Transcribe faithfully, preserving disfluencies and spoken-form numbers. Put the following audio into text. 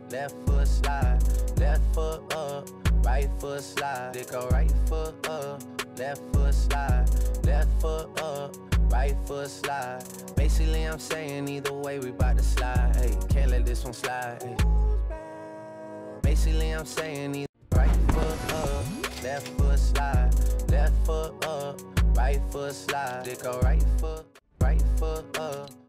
left foot slide, left foot up, right foot slide. They go right foot up, left foot slide, left foot up, right foot slide. Basically I'm saying either way we bout to slide. Hey, can't let this one slide. Hey. Basically I'm saying either right foot up, left foot slide, left foot up, right foot slide. They go right foot, right foot up.